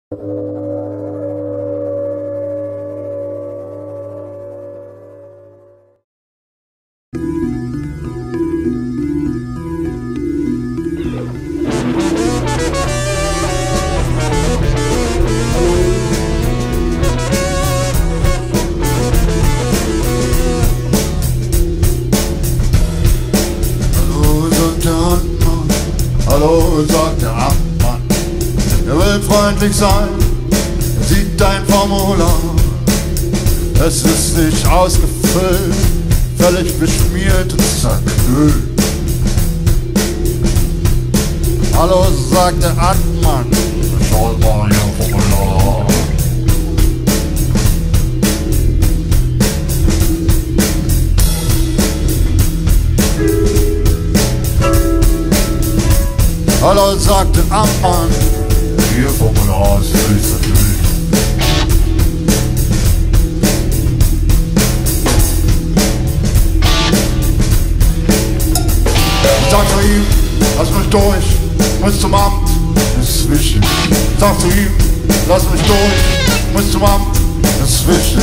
Hallo, sagt der Amtmann, er will freundlich sein, er sieht dein Formular. Es ist nicht ausgefüllt, völlig beschmiert und zerknüllt. Hallo, sagt der Amtmann, schau mal Ihr Formular. Hallo, sagt der Amtmann, Ihr Formular ist völlig zerknüllt. Ich sag zu ihm, lass mich durch, muss zum Amt, das ist wichtig. Ich sag zu ihm, lass mich durch, muss zum Amt, das ist wichtig.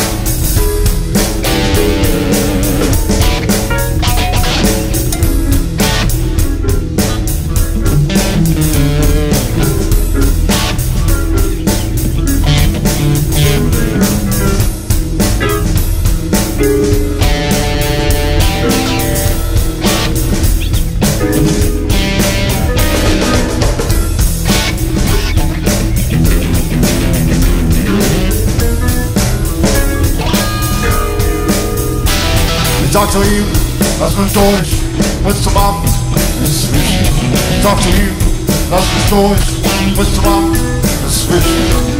Ich sag zu ihm, lass mich durch, muss zum Amt, das ist wichtig. Ich sag zu ihm, lass mich durch, muss zum Amt, das ist wichtig.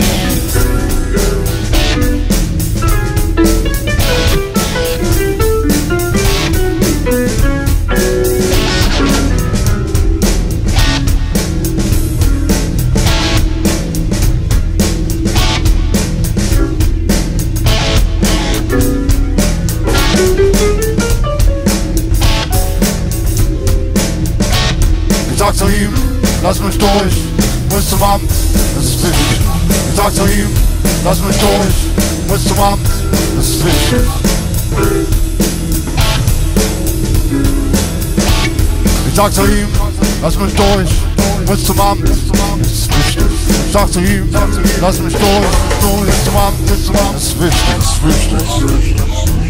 Ich sag zu ihm, lass mich durch, muss zum Amt, das ist wichtig. Ich sag zu ihm, lass mich durch, muss zum Amt, das ist wichtig. Ich sag zu ihm, lass mich durch, muss zum Amt, das ist wichtig. Ich sag zu ihm, lass mich durch, muss zum Amt, das ist wichtig, das ist wichtig.